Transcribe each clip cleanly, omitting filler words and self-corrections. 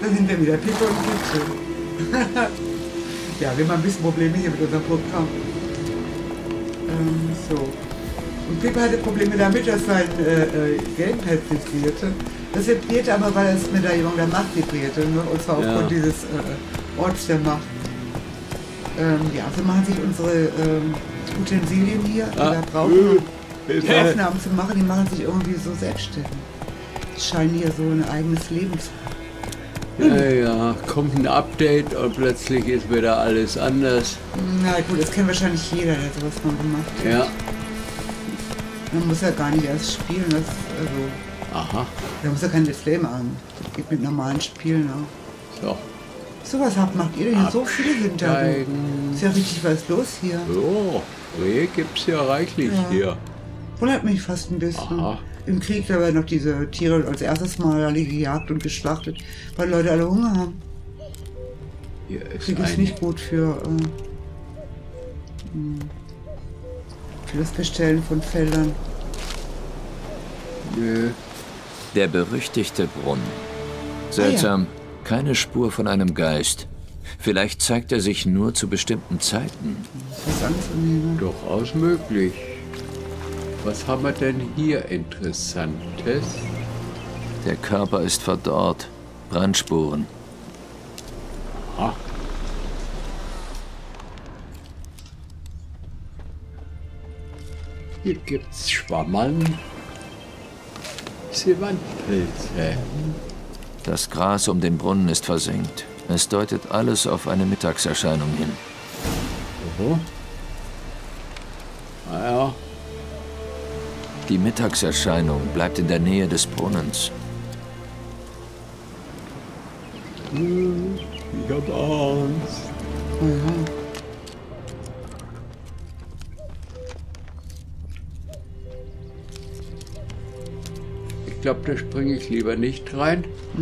Da sind wir wieder, Pippa und Kitzel. Ja, wir haben ein bisschen Probleme hier mit unserem Programm. So. Und Pippa hatte Probleme damit, dass sein Gamepad vibrierte. Das vibrierte aber, weil das Medaillon der Macht vibrierte, ne? Und zwar aufgrund dieses Orts der Macht. Ja, so machen sich unsere Utensilien hier, die wir brauchen, die Aufnahmen zu machen, die machen sich irgendwie so selbstständig. Die scheinen hier so ein eigenes Leben zu haben. Ja, kommt ein Update und plötzlich ist wieder alles anders. Na gut, das kennt wahrscheinlich jeder, der sowas mal gemacht hat. Ja. Man muss ja gar nicht erst spielen, das, also... Aha. Da muss ja kein Display machen. Geht mit normalen Spielen auch. So. So was macht ihr denn hier so viele Hintergründe? Ist ja richtig was los hier. So, Rehe gibt's ja reichlich hier. Wundert mich fast ein bisschen. Aha. Im Krieg, da werden noch diese Tiere als erstes Mal alle gejagt und geschlachtet, weil Leute alle Hunger haben. Hier ist Krieg ist nicht gut für das Bestellen von Feldern. Nö. Der berüchtigte Brunnen. Seltsam, keine Spur von einem Geist. Vielleicht zeigt er sich nur zu bestimmten Zeiten. Das ist anzunehmen. Durchaus möglich. Was haben wir denn hier Interessantes? Der Körper ist verdorrt. Brandspuren. Aha. Hier gibt's Schwammerl. Wandpilze. Das Gras um den Brunnen ist versenkt. Es deutet alles auf eine Mittagserscheinung hin. Oho. Ja. Die Mittagserscheinung bleibt in der Nähe des Brunnens. Ich hab Angst. Oh ja. Ich glaube, da springe ich lieber nicht rein.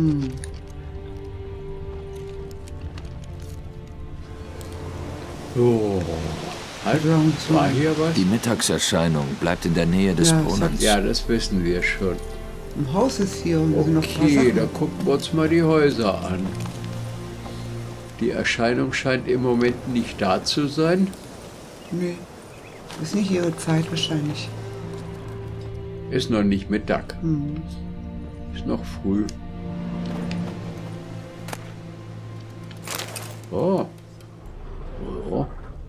So. Also, war hier was? Die Mittagserscheinung bleibt in der Nähe des Brunnens. Ja, das wissen wir schon. Ein Haus ist hier und wir sind noch Okay, da gucken wir uns mal die Häuser an. Die Erscheinung scheint im Moment nicht da zu sein. Nee, ist nicht ihre Zeit wahrscheinlich. Ist noch nicht Mittag. Ist noch früh. Oh. Oh.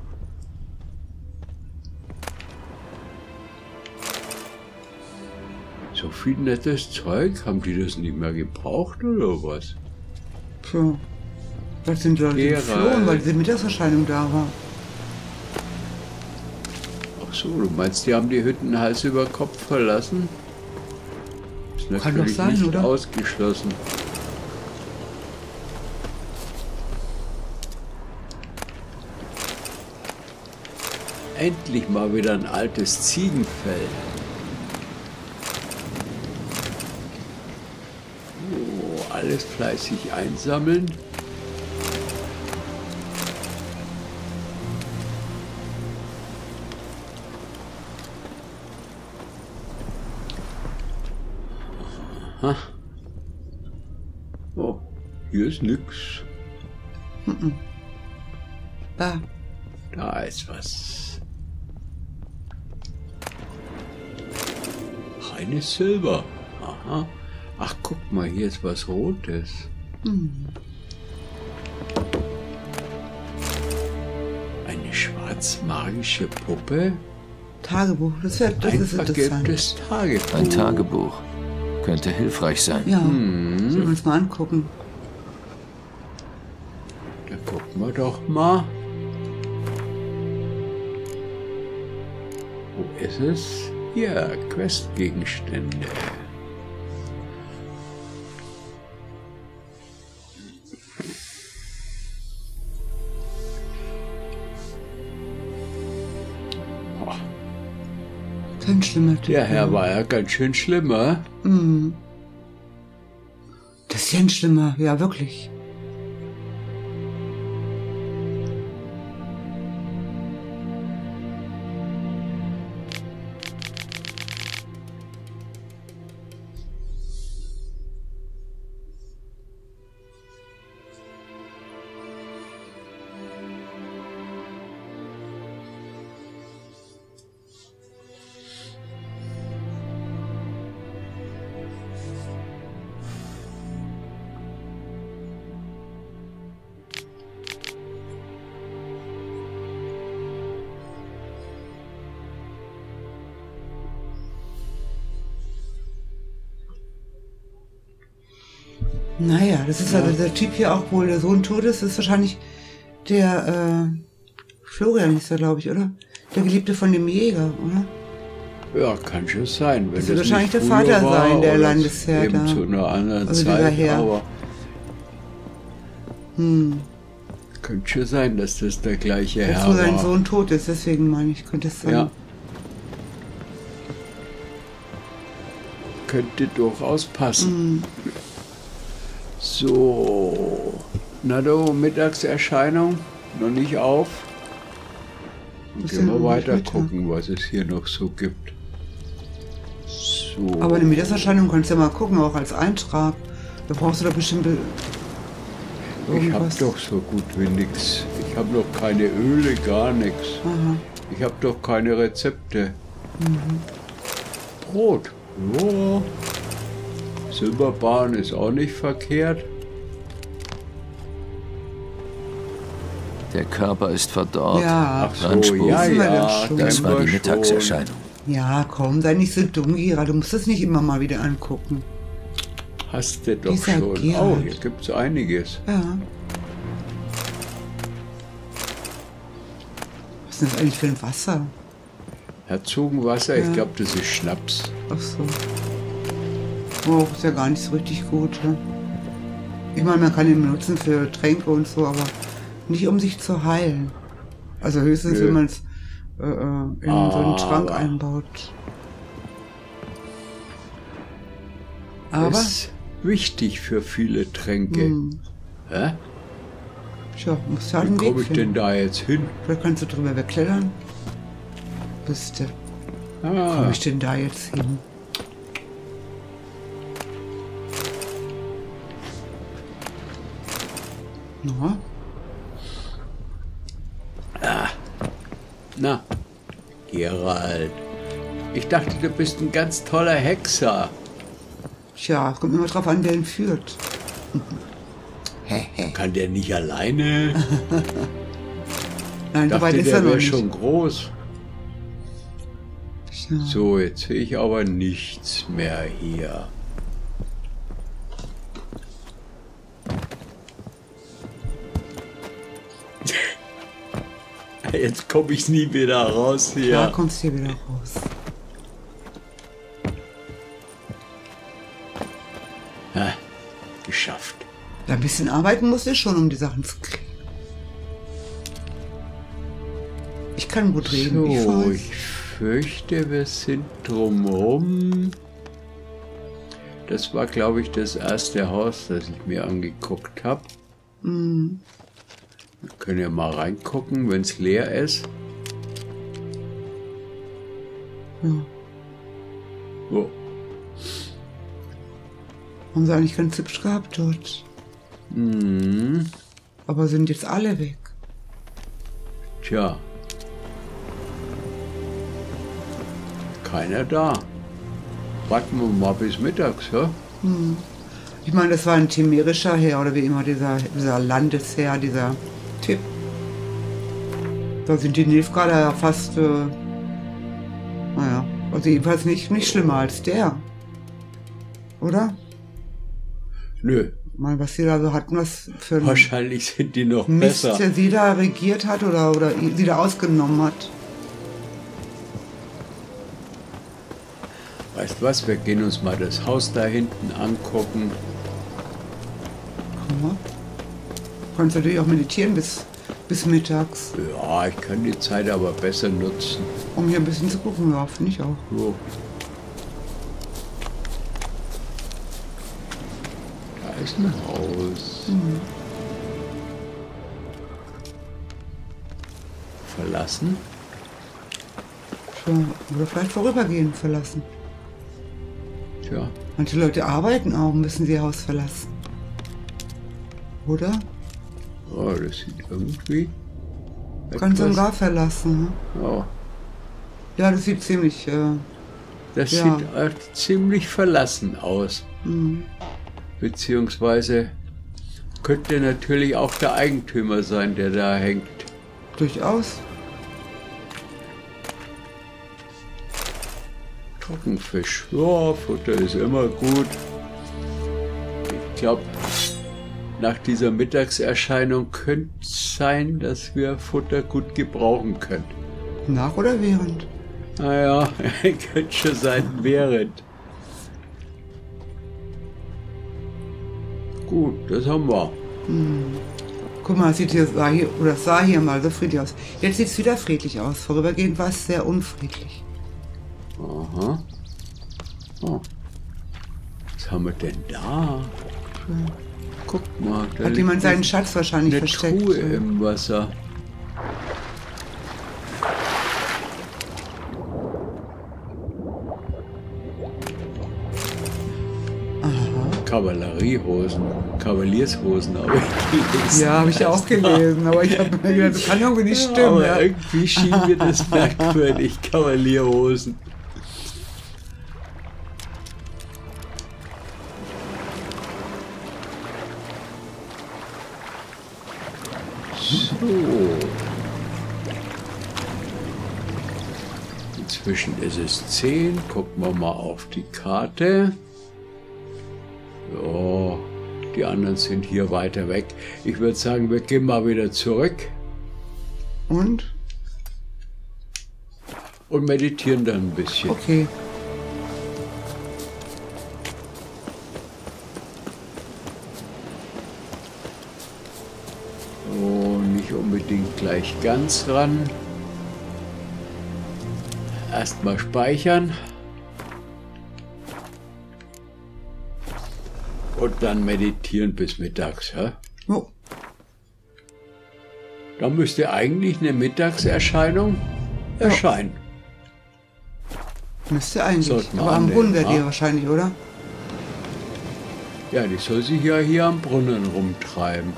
So viel nettes Zeug. Haben die das nicht mehr gebraucht oder was? Tja. Was sind Leute geflohen, weil diese Mittagserscheinung da war? Ach so, du meinst, die haben die Hütten Hals über Kopf verlassen? Ist natürlich Kann doch sein, nicht oder? ausgeschlossen. Endlich mal wieder ein altes Ziegenfell. Oh, alles fleißig einsammeln. Aha. Oh, hier ist nix. Da. Da ist was. Reines Silber. Aha. Ach, guck mal, hier ist was Rotes. Eine schwarzmagische Puppe? Tagebuch, das ist interessant. Vergilbtes Tagebuch. Ein Tagebuch. Könnte hilfreich sein. Ja, sollen wir uns mal angucken. Da gucken wir doch mal. Wo ist es? Hier, Questgegenstände. Kein schlimmer Typ. Der Herr war ja ganz schön schlimmer. Das ist ja ein schlimmer, ja wirklich. Naja, das ist also der Typ hier auch, wo der Sohn tot ist, ist wahrscheinlich der Florian ist er, glaube ich, oder? Der Geliebte von dem Jäger, oder? Ja, kann schon sein. Wenn das wird wahrscheinlich der Vater sein, der Landesherr eben da. zu einer anderen Also Zeit, Herr. aber könnte schon sein, dass das der gleiche Herr Jetzt, wo sein war. Sohn tot ist, deswegen meine ich, könnte es sein. Ja. Könnte durchaus passen. So, na du, Mittagserscheinung, noch nicht auf. Ist Gehen ja wir noch nicht weiter Mittag. gucken, was es hier noch so gibt. So. Aber eine Mittagserscheinung kannst du ja mal gucken, auch als Eintrag. Da brauchst du doch bestimmt ich habe irgendwas. doch so gut wie nichts. Ich habe noch keine Öle, gar nichts. Aha. Ich habe doch keine Rezepte. Brot. Ja. Silberbahn ist auch nicht verkehrt. Der Körper ist verdorrt. Ja, Ach so, Brandspur. ja, Wissen wir ja. doch schon. Das kennen war wir die schon. Mittagserscheinung. ja, komm, sei nicht so dumm, Gira. Du musst das nicht immer mal wieder angucken. Hast du doch Dieser schon. Gerhard. Oh, hier gibt es einiges. Ja. Was ist denn das eigentlich für ein Wasser? Herzogenwasser, ich glaube, das ist Schnaps. Ach so. Oh, ist ja gar nicht so richtig gut. Ne? Ich meine, man kann ihn benutzen für Tränke und so, aber nicht um sich zu heilen. Also höchstens, Nö. wenn man es in so einen Schrank einbaut. Aber, Ist wichtig für viele Tränke. Hä? tja, musst du halt Wie einen Weg komme ich denn finden. da jetzt hin? Vielleicht kannst du drüber wegklettern. Wüsste. Wo Ah, komme ich denn da jetzt hin? Na, na, Gerald. Ich dachte, du bist ein ganz toller Hexer. tja, kommt immer drauf an, wer ihn führt. Kann der nicht alleine? Nein, so weit Dachte, ist er der noch wäre nicht. schon groß. Tja. So, jetzt sehe ich aber nichts mehr hier. Jetzt komme ich nie wieder raus Da hier. kommst du hier wieder raus. Geschafft. Ja, ein bisschen arbeiten musst du schon, um die Sachen zu kriegen. Ich kann gut reden, ich So, weiß. ich fürchte, wir sind drumherum. Das war, glaube ich, das erste Haus, das ich mir angeguckt habe. Wir können ja mal reingucken, wenn es leer ist. Ja. So. Haben sie eigentlich ganz hübsch gehabt dort. Aber sind jetzt alle weg. Tja. Keiner da. Warten wir mal bis mittags, ja? Ich meine, das war ein chimärischer Herr oder wie immer dieser Landesherr, dieser Typ. Da sind die Nilfgaarder ja fast, naja, also jedenfalls nicht schlimmer als der. Oder? Nö, Ich meine, was sie da so hatten, was für ein wahrscheinlich sind die noch Mist, besser. der sie da regiert hat oder sie da ausgenommen hat. Weißt was, wir gehen uns mal das Haus da hinten angucken. Guck mal. Du kannst natürlich auch meditieren bis mittags, Ja, ich kann die Zeit aber besser nutzen. um hier ein bisschen zu gucken. Ja, finde ich auch. So. Da ist ein Haus. Verlassen? Oder vielleicht vorübergehend verlassen. Tja, Manche Leute arbeiten auch, müssen sie ihr Haus verlassen. Oder? oh, das sieht irgendwie. Ganz und etwas- gar verlassen. Ne? Oh, Ja, das sieht ziemlich. das Ja. sieht ziemlich verlassen aus. Beziehungsweise könnte natürlich auch der Eigentümer sein, der da hängt. Durchaus. Trockenfisch. Ja, Futter ist immer gut. glaube, nach dieser Mittagserscheinung könnte es sein, dass wir Futter gut gebrauchen können. Nach oder während? Naja, könnte schon sein, während. Gut, das haben wir. Guck mal, sah hier mal so friedlich aus. Jetzt sieht es wieder friedlich aus. Vorübergehend war es sehr unfriedlich. Aha. Oh. Was haben wir denn da? Guck mal. Da Hat jemand seinen Schatz wahrscheinlich eine versteckt. Truhe im Wasser. Kavaliershosen habe ich gelesen. Ja, habe ich auch gelesen, aber ich habe mir gedacht, das kann irgendwie nicht stimmen. Aber Ja. irgendwie schien mir das merkwürdig, Kavalierhosen. So. Inzwischen ist es 10. Gucken wir mal auf die Karte. Ja, die anderen sind hier weiter weg. Ich würde sagen, wir gehen mal wieder zurück Und? und meditieren dann ein bisschen. Okay. So, nicht unbedingt gleich ganz ran. Erstmal speichern. Und dann meditieren bis mittags. Hä? Oh, Da müsste eigentlich eine Mittagserscheinung erscheinen. müsste eigentlich. Sollten wir Aber am annehmen, Brunnen wird ja. die wahrscheinlich, oder? Ja, die soll sich ja hier am Brunnen rumtreiben.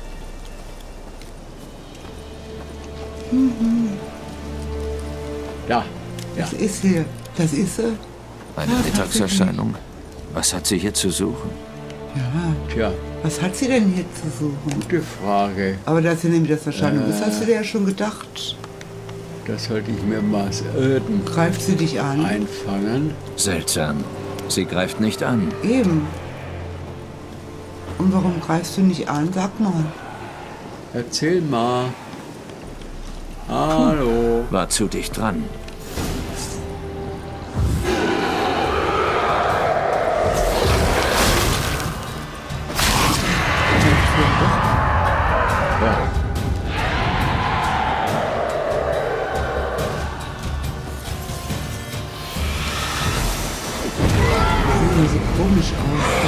Ja, ja. Das ist hier. Das ist sie. Eine Mittagserscheinung. Was hat sie hier zu suchen? Ja. Tja, Was hat sie denn hier zu suchen? gute Frage. Aber dass sie nämlich das Erscheinung ist, hast du dir ja schon gedacht. Das sollte ich mir mal Greift sie dich an? einfangen. Seltsam. Sie greift nicht an. Eben. Und warum greifst du nicht an? Sag mal. Erzähl mal. Hallo. War zu dicht dran. Ja. Sieht mir so komisch aus.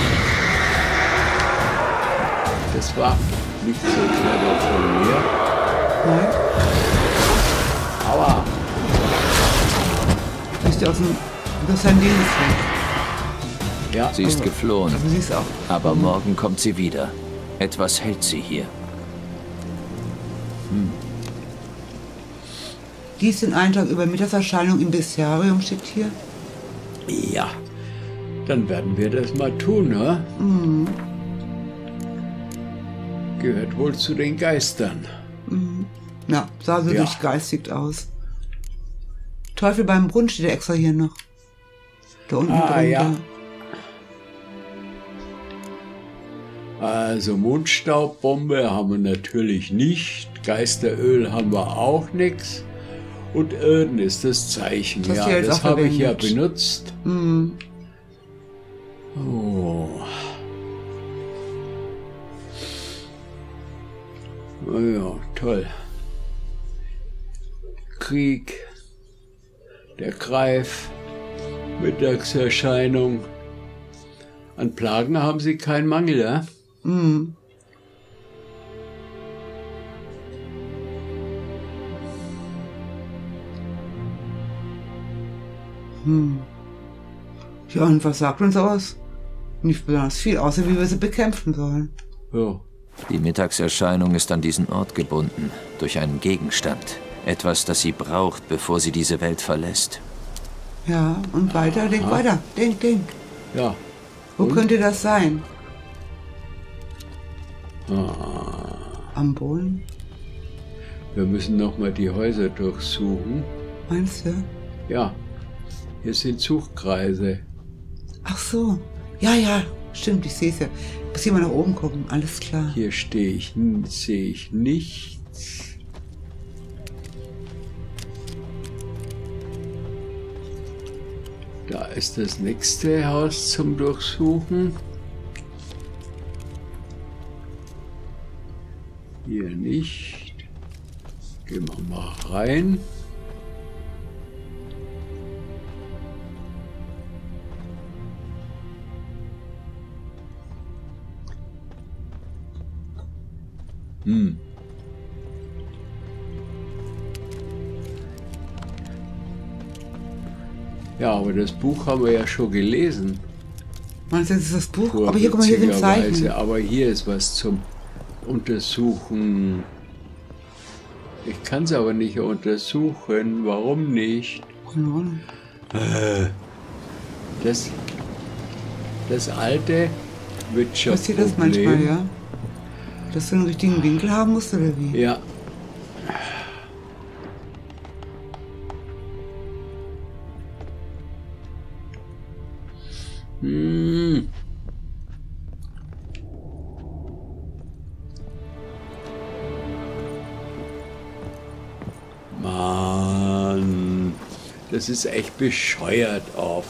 Das war nicht so clever von mir. Nein? Aua. Bist du aus dem... Das Handy ist weg. Ja, Sie ist geflohen. Aber sie ist auch... Aber morgen kommt sie wieder. Etwas hält sie hier. Dies den Eintrag über Mittagserscheinung im Bestiarium steht hier. ja. Dann werden wir das mal tun, ne? Gehört wohl zu den Geistern. Ja, sah so Ja. durchgeistigt aus. Teufel beim Brunnen steht ja extra hier noch. Da unten drunter. ja. Also Mundstaubbombe haben wir natürlich nicht. Geisteröl haben wir auch nichts. Und Irden ist das Zeichen. Das hast Ja, du jetzt das auch habe ich ja verwendet. benutzt. Oh. Oh ja, toll. Krieg, der Greif, Mittagserscheinung. An Plagen haben sie keinen Mangel, ja? Ja, und was sagt uns aus? Nicht besonders viel, außer wie wir sie bekämpfen sollen. Ja. Die Mittagserscheinung ist an diesen Ort gebunden. Durch einen Gegenstand. Etwas, das sie braucht, bevor sie diese Welt verlässt. Ja, und weiter, denk weiter. Denk. Ja. Wo Und? könnte das sein? Ah, Am Brunnen? wir müssen nochmal die Häuser durchsuchen. Meinst du? Ja. Hier sind Suchkreise. Ach so. Ja, Stimmt, ich sehe es ja. Ich muss hier mal nach oben gucken, alles klar. Hier sehe ich nichts. Da ist das nächste Haus zum Durchsuchen. Hier nicht. Gehen wir mal rein. Ja, aber das Buch haben wir ja schon gelesen. Meinst du, das ist das Buch? Aber hier, guck mal, hier sind Zeichen. Aber hier ist was zum Untersuchen. Ich kann es aber nicht untersuchen. Warum nicht? Keine Ahnung. Das alte wird schon passiert das manchmal, ja? Dass du einen richtigen Winkel haben musst, oder wie? Ja. Mann, das ist echt bescheuert oft.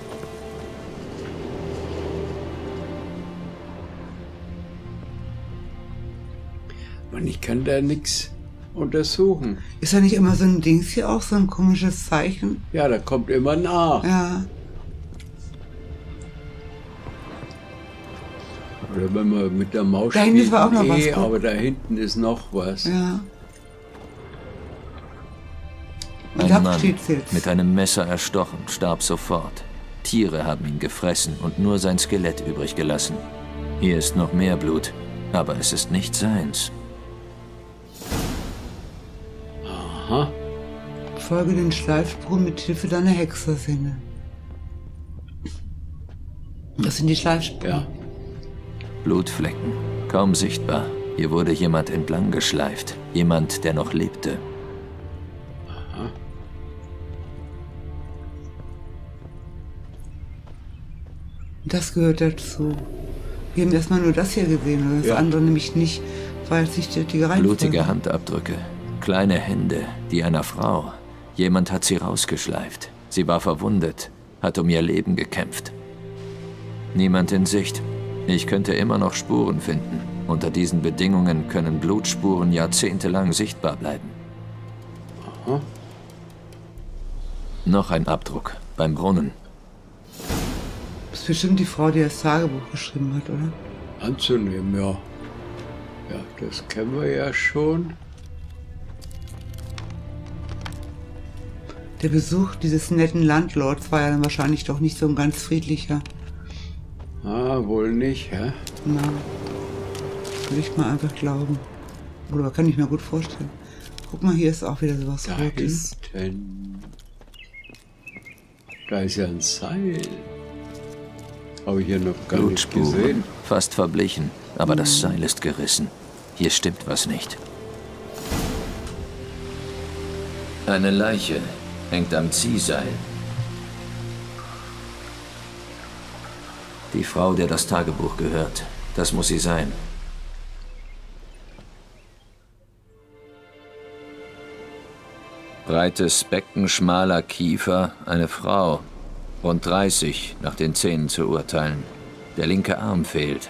Und ich kann da nichts untersuchen. Ist da nicht immer so ein Dings hier auch, so ein komisches Zeichen? Ja, da kommt immer nach. Ja. Oder wenn man mit der Maus da hinten war auch noch was. Aber da hinten ist noch was. Ja. Ein Mann, mit einem Messer erstochen, starb sofort. Tiere haben ihn gefressen und nur sein Skelett übrig gelassen. Hier ist noch mehr Blut, aber es ist nicht seins. Aha. Folge den Schleifspuren mit Hilfe deiner Hexersinne. Das sind die Schleifspuren. Ja. Blutflecken, kaum sichtbar. Hier wurde jemand entlang geschleift. Jemand, der noch lebte. Aha. Das gehört dazu. Wir haben erstmal nur das hier gesehen, oder das andere nämlich nicht, weil es nicht die Reihenfolge. Blutige Handabdrücke, kleine Hände, die einer Frau. Jemand hat sie rausgeschleift. Sie war verwundet, hat um ihr Leben gekämpft. Niemand in Sicht. Ich könnte immer noch Spuren finden. Unter diesen Bedingungen können Blutspuren jahrzehntelang sichtbar bleiben. Aha. Noch ein Abdruck, beim Brunnen. Das ist bestimmt die Frau, die das Tagebuch geschrieben hat, oder? Anzunehmen, ja. Ja, das kennen wir ja schon. Der Besuch dieses netten Landlords war ja dann wahrscheinlich doch nicht so ein ganz friedlicher. Ah, wohl nicht, hä? Na, würde ich mal einfach glauben. Oder kann ich mir gut vorstellen. Guck mal, hier ist auch wieder sowas Da Rotes. hinten. Da ist ja ein Seil. Habe ich ja noch gar nicht gesehen. Blutspuren, fast verblichen, aber das Seil ist gerissen. Hier stimmt was nicht. Eine Leiche hängt am Ziehseil. Die Frau, der das Tagebuch gehört. Das muss sie sein. Breites Becken, schmaler Kiefer, eine Frau. Rund 30, nach den Zähnen zu urteilen. Der linke Arm fehlt.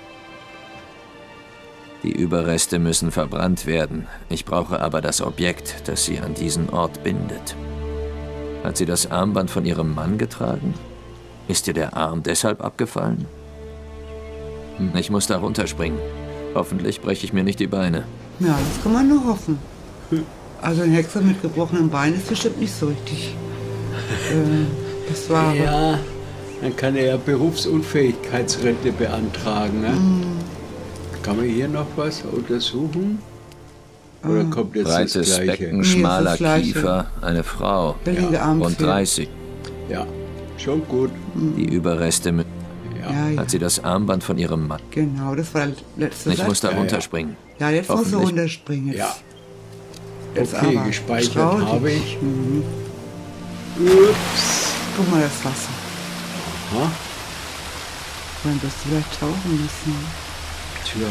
Die Überreste müssen verbrannt werden. Ich brauche aber das Objekt, das sie an diesen Ort bindet. Hat sie das Armband von ihrem Mann getragen? Ist ihr der Arm deshalb abgefallen? Ich muss da runterspringen. Hoffentlich breche ich mir nicht die Beine. Ja, das kann man nur hoffen. Also ein Hexer mit gebrochenen Beinen ist bestimmt nicht so richtig. Das war... Ja, dann kann er ja Berufsunfähigkeitsrente beantragen. Ne? Kann man hier noch was untersuchen? Oder kommt jetzt Breites das Gleiche? Becken, schmaler das Gleiche. Kiefer, eine Frau. Der linke Arm Rund fehlt. 30. Ja, schon gut. Die Überreste mit... Ja. Ja, Hat sie das Armband von ihrem Mann? genau, das war der letzte Ich muss da Ja. runterspringen. Ja, jetzt musst du Hoffentlich. runterspringen. Jetzt. Ja. Jetzt Okay, aber. gespeichert Trau dich. habe ich. Ups. Guck mal das Wasser. Aha. Dann wirst du vielleicht tauchen müssen. Tja.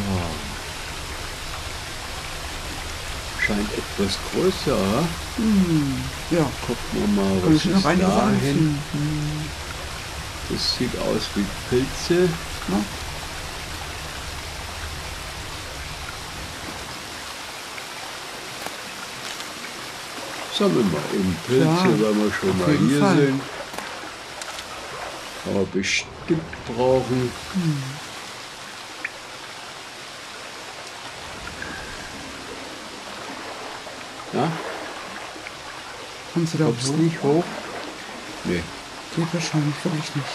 Scheint etwas größer. Ja. Gucken wir mal, Kann was ich noch ist einiges dahin. anziehen. Das sieht aus wie Pilze. Ja. Sammeln wir eben Pilze, Ja, wenn wir schon auf mal jeden hier Fall. sind. Kann man bestimmt brauchen. Ja, Kommst du da kommst hoch? nicht hoch? Nee. Geht wahrscheinlich wirklich nicht.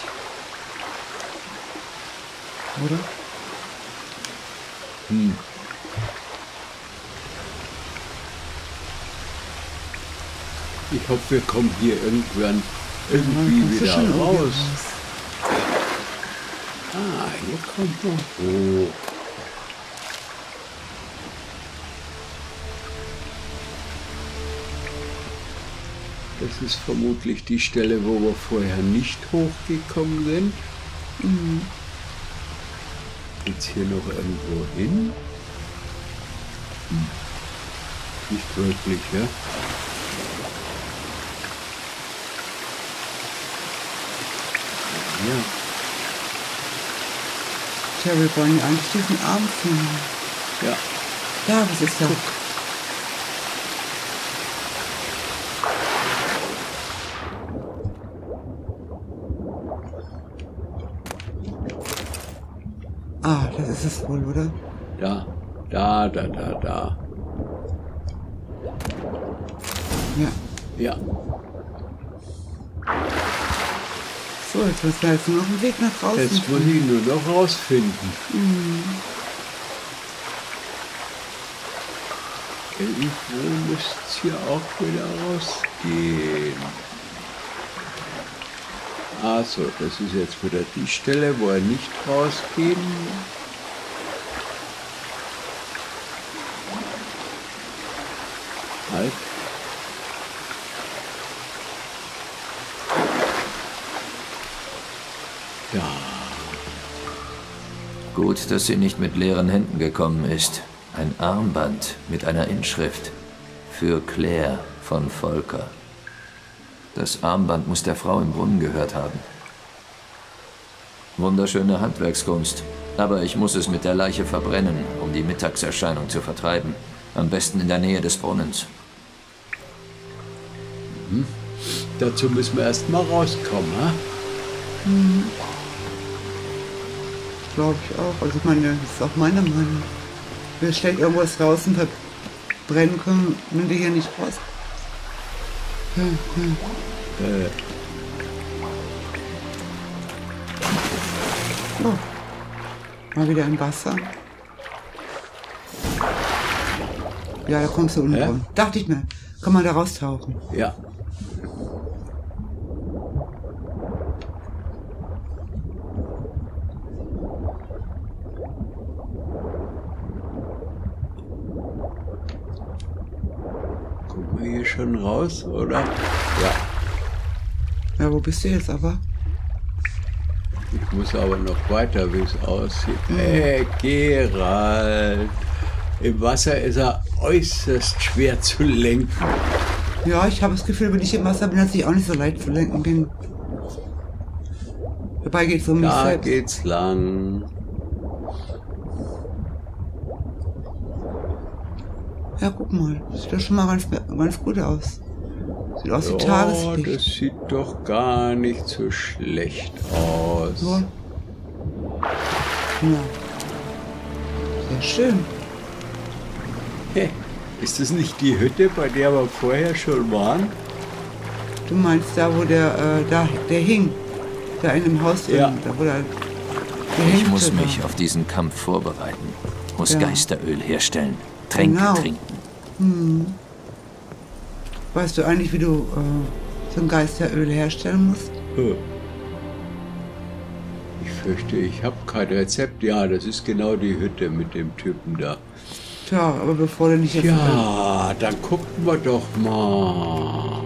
Oder? Ich hoffe, wir kommen hier irgendwann Ja, irgendwie kommst du wieder schon irgendwie raus. Ah, hier kommt noch hoch. Das ist vermutlich die Stelle, wo wir vorher nicht hochgekommen sind. Geht's hier noch irgendwo hin? Nicht wirklich, ja? Ja. Tja, wir wollen ja eigentlich diesen Arm finden. Ja. Ja, was ist da? Ah, das ist es wohl, oder? Da. Ja. Ja. So, jetzt müssen wir jetzt nur noch einen Weg nach draußen. Jetzt muss ich nur noch rausfinden. Irgendwo müsste es hier auch wieder rausgehen. Also, das ist jetzt wieder die Stelle, wo er nicht rausgehen. Halt. Ja. Gut, dass sie nicht mit leeren Händen gekommen ist. Ein Armband mit einer Inschrift. Für Claire von Volker. Das Armband muss der Frau im Brunnen gehört haben. Wunderschöne Handwerkskunst. Aber ich muss es mit der Leiche verbrennen, um die Mittagserscheinung zu vertreiben. Am besten in der Nähe des Brunnens. Dazu müssen wir erst mal rauskommen, ha? Glaube ich auch. Also ich meine, das ist auch meine Meinung. Wir stellen irgendwas draußen verbrennen können, wenn wir hier nicht raus. Oh. Mal wieder im Wasser. Ja, da kommst du unten rum. Dachte ich mir, kann man da raustauchen. Ja. Gucken wir hier schon raus, oder? Ja. Ja, wo bist du jetzt aber? Ich muss aber noch weiter, wie es aussieht. Hey, Gerald. Im Wasser ist er äußerst schwer zu lenken. Ja, ich habe das Gefühl, wenn ich im Wasser bin, dass ich auch nicht so leicht zu lenken bin. Dabei geht es um mich Da selbst. geht's lang. Ja, guck mal. Das sieht doch schon mal ganz gut aus. Sieht aus wie Ja, Tageslicht. das sieht doch gar nicht so schlecht aus. Ja. Ja. Sehr schön. Hä, ist das nicht die Hütte, bei der wir vorher schon waren? Du meinst da, wo der hing? Da in dem Haus drin, Ja. da wo der Ich muss gehängte mich war. auf diesen Kampf vorbereiten. Muss Ja. Geisteröl herstellen. Tränke Genau. trinken. Weißt du eigentlich, wie du so ein Geisteröl herstellen musst? Ich fürchte, ich habe kein Rezept. Ja, das ist genau die Hütte mit dem Typen da. Tja, aber bevor du nicht jetzt... Ja, dann gucken wir doch mal.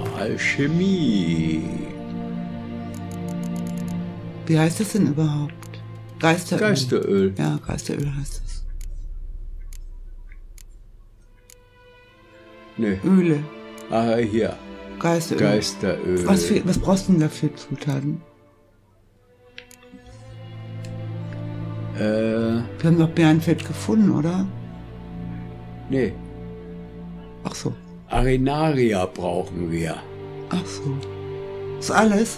Alchemie. Wie heißt das denn überhaupt? Geisteröl. Geisteröl. Ja, Geisteröl heißt es. Nee. Öle. Ah, hier. Geisteröl. Geisteröl. Was brauchst du denn dafür Zutaten? Wir haben doch Bärenfett gefunden, oder? Nee. Ach so. Arenaria brauchen wir. Ach so. Ist alles?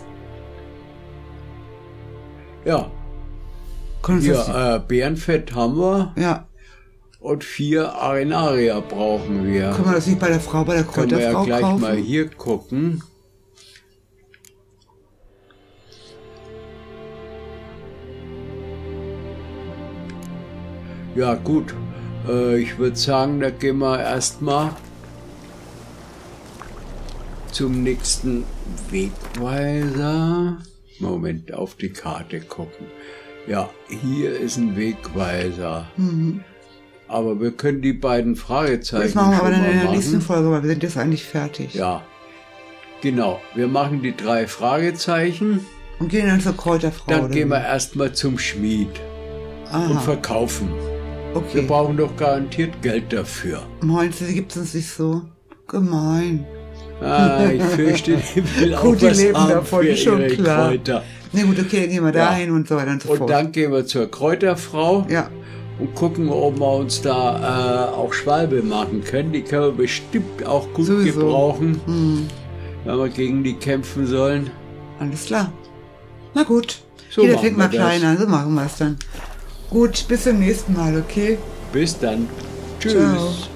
Ja. Hier, Bärenfett haben wir. Ja. Und 4 Arenaria brauchen wir. Können wir das nicht bei der Frau, bei der Kräuterfrau Können wir ja gleich kaufen? mal hier gucken. Ja gut, ich würde sagen, da gehen wir erstmal zum nächsten Wegweiser. Moment, auf die Karte gucken. Ja, hier ist ein Wegweiser. Mhm. Aber wir können die beiden Fragezeichen Das machen wir aber schon dann in mal der nächsten machen. Folge, weil wir sind jetzt eigentlich fertig. Ja, genau. Wir machen die 3 Fragezeichen. Und gehen dann zur Kräuterfrau. Dann oder gehen wie? wir erstmal zum Schmied und Aha, verkaufen. Wir okay. brauchen doch garantiert Geld dafür. Meinst du, sie gibt es uns nicht so? Gemein. Ah, ich fürchte, die will auch Gut, die was leben haben davon, für ist schon ihre klar. Kräuter. Na gut, okay, dann gehen wir Ja. dahin und so weiter und so Und fort. dann gehen wir zur Kräuterfrau Ja, und gucken, ob wir uns da auch Schwalbe machen können. Die können wir bestimmt auch gut Sowieso. gebrauchen, hm, wenn wir gegen die kämpfen sollen. alles klar. Na gut, So jeder machen fängt mal wir das. klein an, so machen wir es dann. Gut, bis zum nächsten Mal, okay? Bis dann. Tschüss. Ciao.